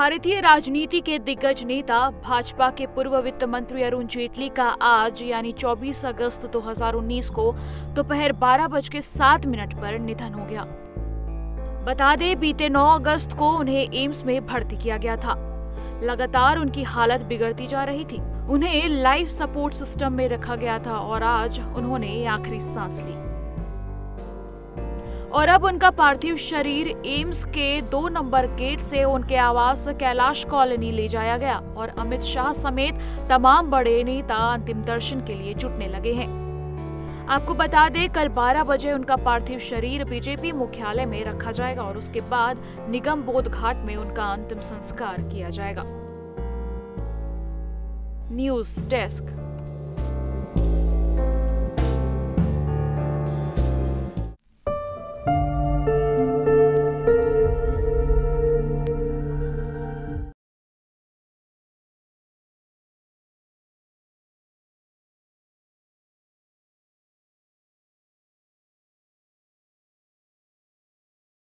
भारतीय राजनीति के दिग्गज नेता भाजपा के पूर्व वित्त मंत्री अरुण जेटली का आज यानी 24 अगस्त 2019 को दोपहर 12:07 पर निधन हो गया। बता दें, बीते 9 अगस्त को उन्हें एम्स में भर्ती किया गया था। लगातार उनकी हालत बिगड़ती जा रही थी। उन्हें लाइफ सपोर्ट सिस्टम में रखा गया था और आज उन्होंने आखिरी सांस ली। और अब उनका पार्थिव शरीर एम्स के 2 नंबर गेट से उनके आवास कैलाश कॉलोनी ले जाया गया और अमित शाह समेत तमाम बड़े नेता अंतिम दर्शन के लिए जुटने लगे हैं। आपको बता दें, कल 12 बजे उनका पार्थिव शरीर बीजेपी मुख्यालय में रखा जाएगा और उसके बाद निगम बोध घाट में उनका अंतिम संस्कार किया जाएगा। News desk.